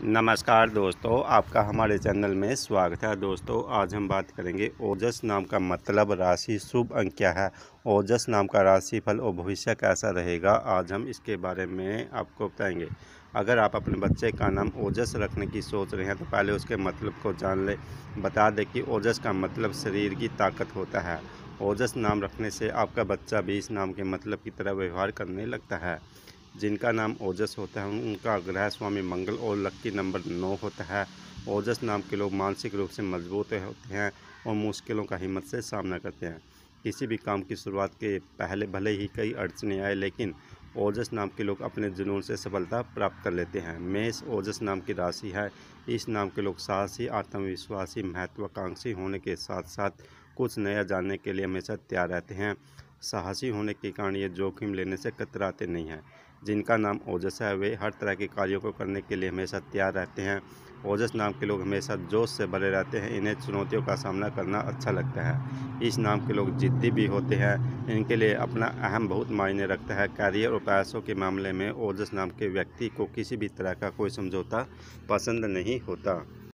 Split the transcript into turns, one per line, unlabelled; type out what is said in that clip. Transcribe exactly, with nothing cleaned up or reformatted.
नमस्कार दोस्तों, आपका हमारे चैनल में स्वागत है। दोस्तों, आज हम बात करेंगे ओजस नाम का मतलब, राशि, शुभ अंक क्या है, ओजस नाम का राशिफल और भविष्य कैसा रहेगा। आज हम इसके बारे में आपको बताएंगे। अगर आप अपने बच्चे का नाम ओजस रखने की सोच रहे हैं तो पहले उसके मतलब को जान लें। बता दें कि ओजस का मतलब शरीर की ताकत होता है। ओजस नाम रखने से आपका बच्चा भी इस नाम के मतलब की तरह व्यवहार करने लगता है। जिनका नाम ओजस होता है उनका ग्रह स्वामी मंगल और लक्की नंबर नौ होता है। ओजस नाम के लोग मानसिक रूप से मजबूत होते हैं और मुश्किलों का हिम्मत से सामना करते हैं। किसी भी काम की शुरुआत के पहले भले ही कई अड़चनें आए, लेकिन ओजस नाम के लोग अपने जुनून से सफलता प्राप्त कर लेते हैं। मेष ओजस नाम की राशि है। इस नाम के लोग साहसी, आत्मविश्वासी, महत्वाकांक्षी होने के साथ साथ कुछ नया जानने के लिए हमेशा तैयार रहते हैं। साहसी होने के कारण ये जोखिम लेने से कतराते नहीं हैं। जिनका नाम ओजस है वे हर तरह के कार्यों को करने के लिए हमेशा तैयार रहते हैं। ओजस नाम के लोग हमेशा जोश से भरे रहते हैं। इन्हें चुनौतियों का सामना करना अच्छा लगता है। इस नाम के लोग जिद्दी भी होते हैं। इनके लिए अपना अहम बहुत मायने रखता है। करियर और पैसों के मामले में ओजस नाम के व्यक्ति को किसी भी तरह का कोई समझौता पसंद नहीं होता।